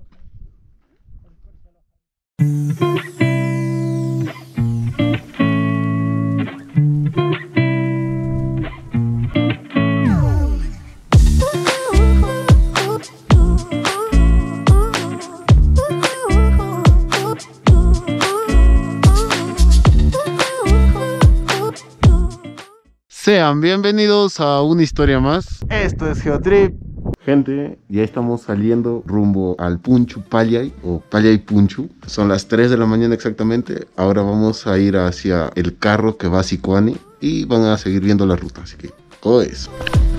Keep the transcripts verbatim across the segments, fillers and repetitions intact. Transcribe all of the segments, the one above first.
Sean bienvenidos a una historia más. Esto es Geotrip. Gente, ya estamos saliendo rumbo al Punchu Pallay o Pallay Punchu. Son las tres de la mañana exactamente. Ahora vamos a ir hacia el carro que va a Sicuani y van a seguir viendo la ruta. Así que, pues.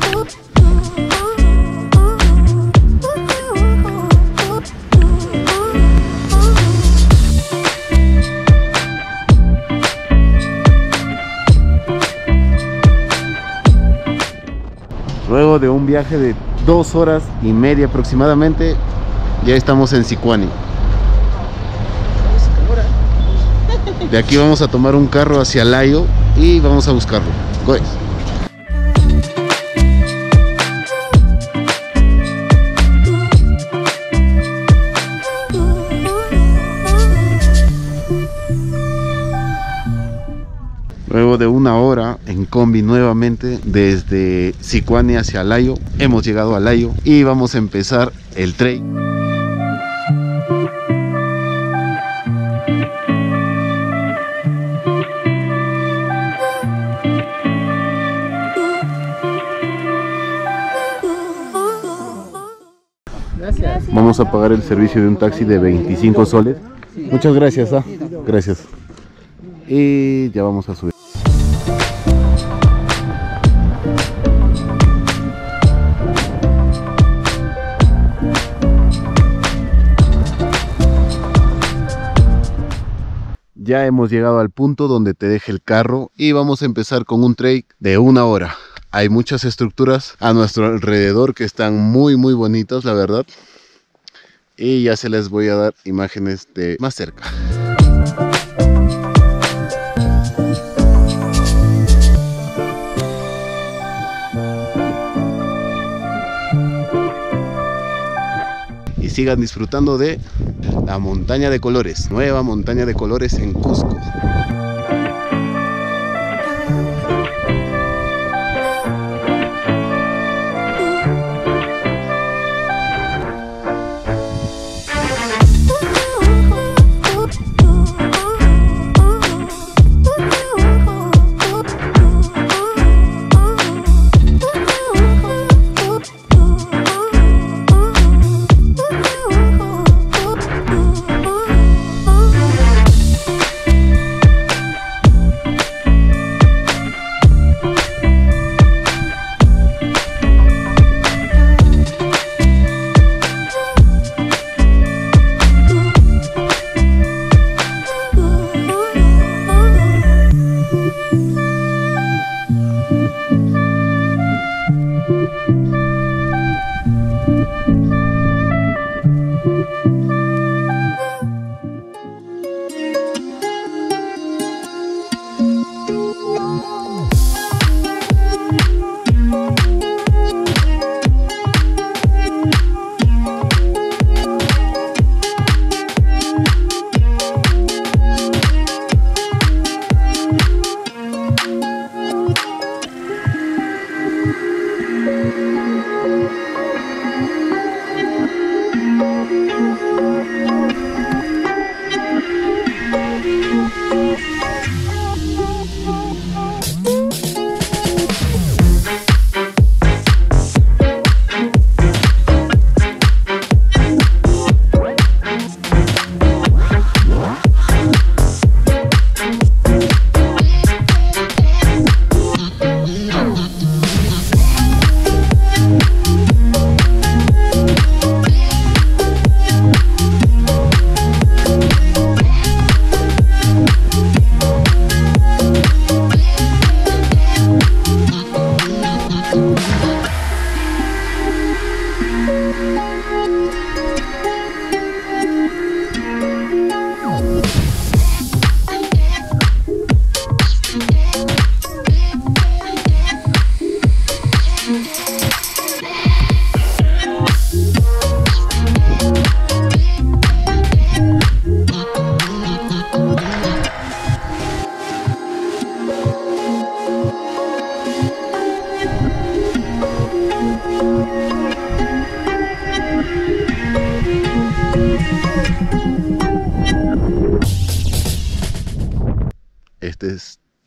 Luego de un viaje de dos horas y media aproximadamente, ya estamos en Sicuani. De aquí vamos a tomar un carro hacia Layo y vamos a buscarlo. Pues. Luego de una hora en combi nuevamente desde Sicuani hacia Layo, hemos llegado a Layo y vamos a empezar el trek. Gracias. Vamos a pagar el servicio de un taxi de veinticinco soles. Muchas gracias, ¿ah? Gracias. Y ya vamos a subir. Ya hemos llegado al punto donde te deja el carro y vamos a empezar con un trek de una hora. Hay muchas estructuras a nuestro alrededor que están muy muy bonitas, la verdad. Y ya se les voy a dar imágenes de más cerca. Y sigan disfrutando de la montaña de colores, nueva montaña de colores en Cusco.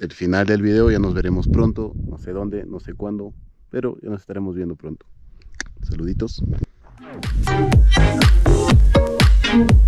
el final del video. Ya nos veremos pronto, no sé dónde, no sé cuándo, pero ya nos estaremos viendo pronto. Saluditos.